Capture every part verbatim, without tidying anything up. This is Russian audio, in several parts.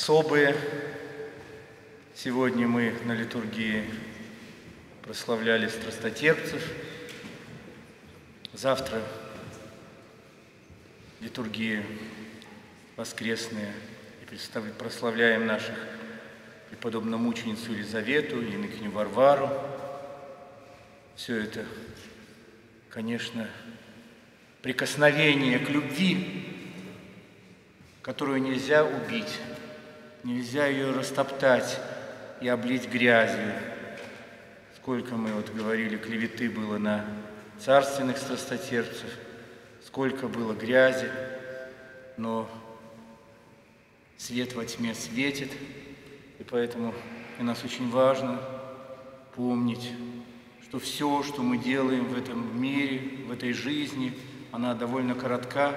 особые. Сегодня мы на литургии прославляли страстотерпцев. Завтра литургия воскресная, и прославляем наших преподобномученицу Елизавету и инокиню Варвару. Все это, конечно, прикосновение к любви, которую нельзя убить, нельзя ее растоптать и облить грязью. Сколько мы вот говорили, клеветы было на царственных страстотерпцев, сколько было грязи, но свет во тьме светит, и поэтому для нас очень важно помнить, что все, что мы делаем в этом мире, в этой жизни, она довольно коротка.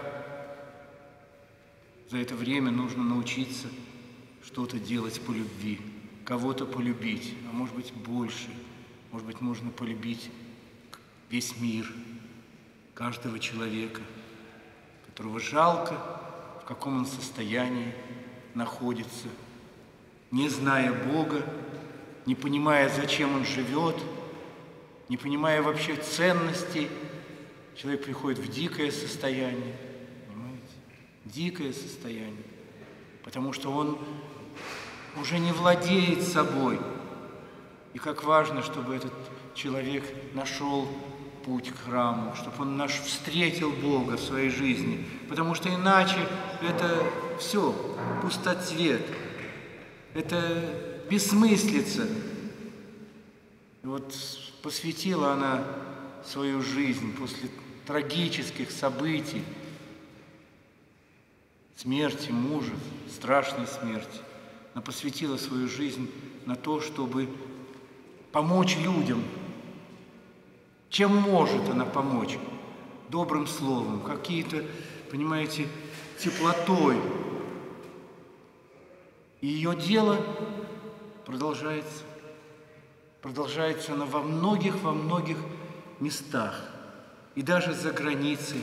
За это время нужно научиться что-то делать по любви, кого-то полюбить, а может быть больше. Может быть, нужно полюбить весь мир, каждого человека, которого жалко, в каком он состоянии находится, не зная Бога, не понимая, зачем он живет, не понимая вообще ценностей. Человек приходит в дикое состояние, понимаете? Дикое состояние, потому что он уже не владеет собой. И как важно, чтобы этот человек нашел путь к храму, чтобы он наш встретил Бога в своей жизни, потому что иначе это все пустоцвет, это бессмыслица. И вот посвятила она свою жизнь после трагических событий, смерти мужа, страшной смерти. Она посвятила свою жизнь на то, чтобы помочь людям. Чем может она помочь? Добрым словом, какие-то, понимаете, теплотой. И ее дело продолжается. Продолжается она во многих, во многих местах. И даже за границей.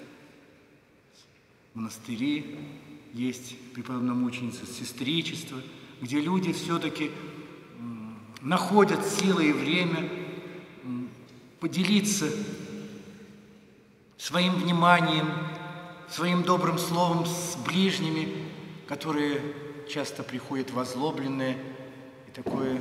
Монастыри есть преподобномученица сестричества, где люди все-таки находят силы и время поделиться своим вниманием, своим добрым словом с ближними, которые часто приходят в озлобленное и такое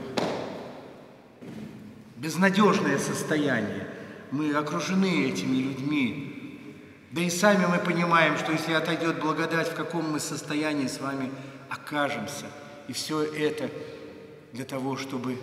безнадежное состояние. Мы окружены этими людьми. Да и сами мы понимаем, что если отойдет благодать, в каком мы состоянии с вами окажемся. И все это для того, чтобы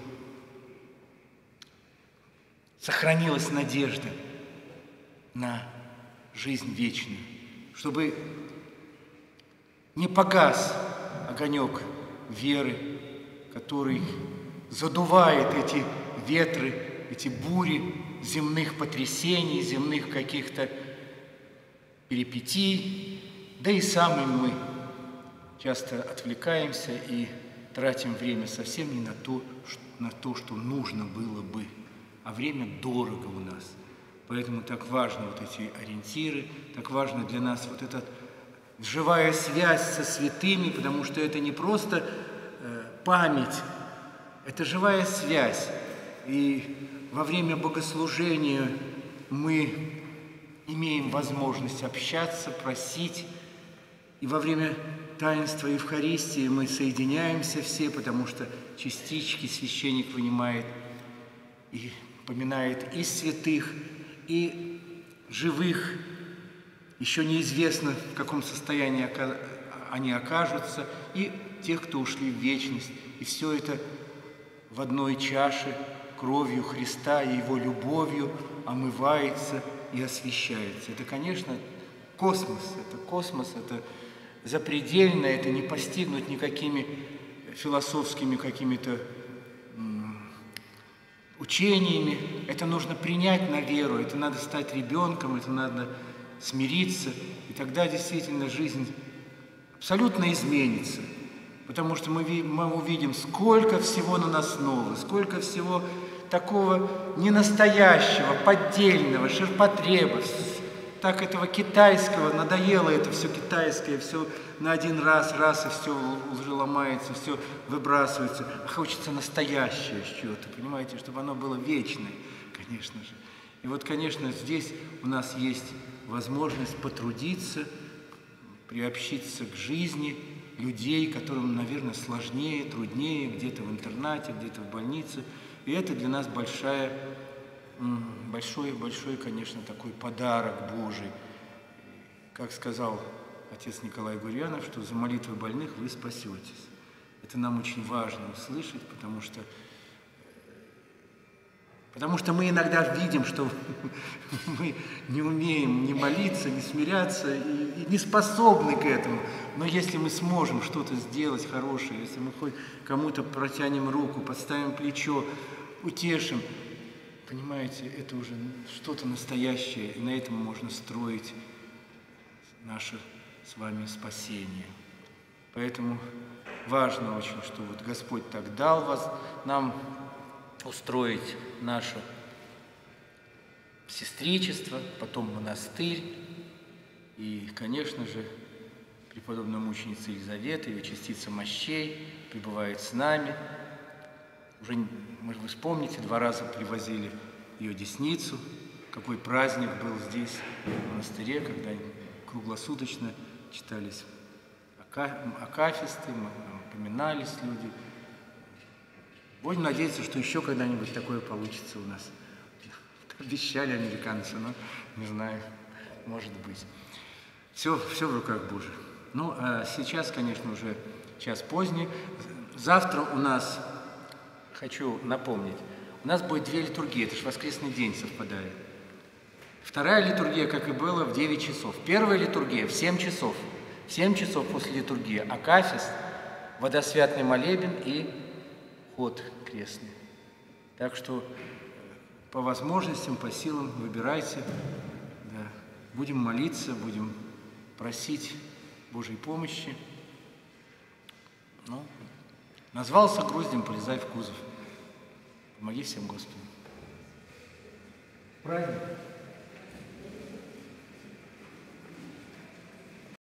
сохранилась надежда на жизнь вечную, чтобы не погас огонек веры, который задувает эти ветры, эти бури земных потрясений, земных каких-то перипетий, да и сами мы часто отвлекаемся и тратим время совсем не на то, на то, что нужно было бы. А время дорого у нас. Поэтому так важны вот эти ориентиры, так важно для нас вот эта живая связь со святыми, потому что это не просто э, память, это живая связь. И во время богослужения мы имеем возможность общаться, просить. И во время таинства Евхаристии мы соединяемся все, потому что частички священник вынимает и поминает и святых, и живых. Еще неизвестно, в каком состоянии они окажутся, и тех, кто ушли в вечность. И все это в одной чаше кровью Христа и Его любовью омывается и освящается. Это, конечно, космос. Это космос, это запредельно, это не постигнуть никакими философскими какими-то учениями. Это нужно принять на веру, это надо стать ребенком, это надо смириться. И тогда действительно жизнь абсолютно изменится. Потому что мы, мы увидим, сколько всего наносного, сколько всего такого ненастоящего, поддельного, ширпотреба, так этого китайского, надоело это все китайское, все на один раз, раз, и все уже ломается, все выбрасывается. А хочется настоящее что-то, понимаете, чтобы оно было вечное, конечно же. И вот, конечно, здесь у нас есть возможность потрудиться, приобщиться к жизни людей, которым, наверное, сложнее, труднее, где-то в интернате, где-то в больнице. И это для нас большая, большой, большой, конечно, такой подарок Божий. Как сказал отец Николай Гурьянов, что за молитвой больных вы спасетесь. Это нам очень важно услышать, потому что, потому что мы иногда видим, что мы не умеем ни молиться, ни смиряться, и, и не способны к этому. Но если мы сможем что-то сделать хорошее, если мы хоть кому-то протянем руку, подставим плечо, утешим, понимаете, это уже что-то настоящее, и на этом можно строить наше с вами спасение. Поэтому важно очень, что вот Господь так дал вас, нам устроить наше сестричество, потом монастырь, и, конечно же, преподобная мученица Елизавета, ее частица мощей, пребывает с нами. Уже, может, вы вспомните, два раза привозили ее десницу. Какой праздник был здесь, в монастыре, когда круглосуточно читались акафисты, поминались люди. Будем надеяться, что еще когда-нибудь такое получится у нас. Обещали американцы, но не знаю, может быть. Все, все в руках Божьих. Ну, а сейчас, конечно, уже час поздний. Завтра у нас, хочу напомнить, у нас будет две литургии, это же воскресный день совпадает. Вторая литургия, как и было, в девять часов. Первая литургия в семь часов. В семь часов после литургии акафист, водосвятный молебен и ход крестный. Так что по возможностям, по силам выбирайте. Да. Будем молиться, будем просить Божьей помощи. Ну, назвался груздем, полезай в кузов. Помоги всем, Господи. Праздник.